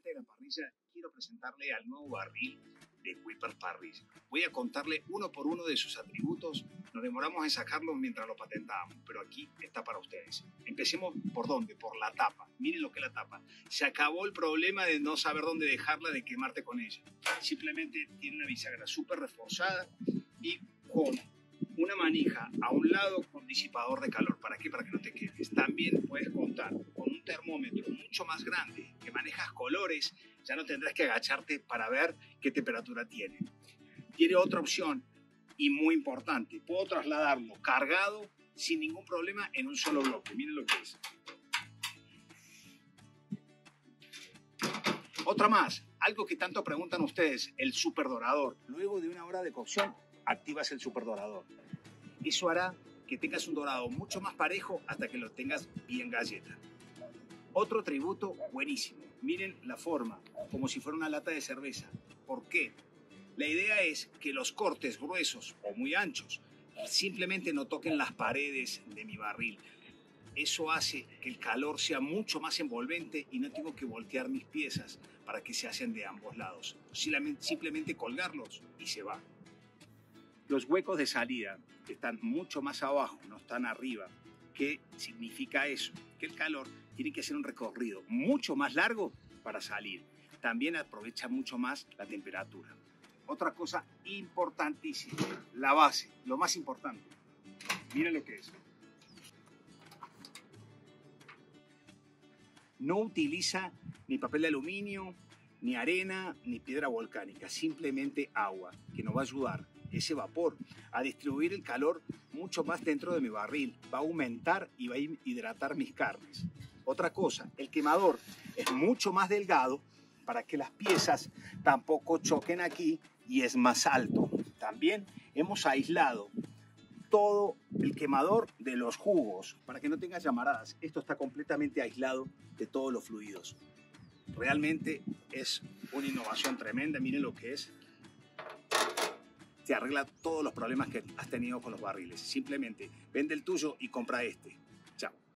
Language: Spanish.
amante de la parrilla, quiero presentarle al nuevo barril de Whipper Parrilla. Voy a contarle uno por uno de sus atributos. Nos demoramos en sacarlos mientras lo patentábamos, pero aquí está para ustedes. Empecemos por dónde, por la tapa. Miren lo que es la tapa. Se acabó el problema de no saber dónde dejarla, de quemarte con ella. Simplemente tiene una bisagra súper reforzada y con una manija a un lado con disipador de calor. ¿Para qué? Para que no te quemes. También puedes contar con un termómetro mucho más grande que manejas colores. Ya no tendrás que agacharte para ver qué temperatura tiene. Tiene otra opción y muy importante. Puedo trasladarlo cargado sin ningún problema en un solo bloque. Miren lo que es. Otra más. Algo que tanto preguntan ustedes. El superdorador. Luego de una hora de cocción, activas el superdorador. Eso hará que tengas un dorado mucho más parejo hasta que lo tengas bien galleta. Otro tributo buenísimo. Miren la forma, como si fuera una lata de cerveza. ¿Por qué? La idea es que los cortes gruesos o muy anchos simplemente no toquen las paredes de mi barril. Eso hace que el calor sea mucho más envolvente y no tengo que voltear mis piezas para que se hacen de ambos lados. Simplemente colgarlos y se va. Los huecos de salida están mucho más abajo, no están arriba. ¿Qué significa eso? Que el calor tiene que hacer un recorrido mucho más largo para salir. También aprovecha mucho más la temperatura. Otra cosa importantísima, la base, lo más importante. Miren lo que es. No utiliza ni papel de aluminio, ni arena, ni piedra volcánica, simplemente agua, que nos va a ayudar ese vapor a distribuir el calor mucho más dentro de mi barril. Va a aumentar y va a hidratar mis carnes. Otra cosa, el quemador es mucho más delgado para que las piezas tampoco choquen aquí y es más alto. También hemos aislado todo el quemador de los jugos para que no tenga llamaradas. Esto está completamente aislado de todos los fluidos. Realmente es una innovación tremenda. Miren lo que es. Te arregla todos los problemas que has tenido con los barriles. Simplemente vende el tuyo y compra este. Chao.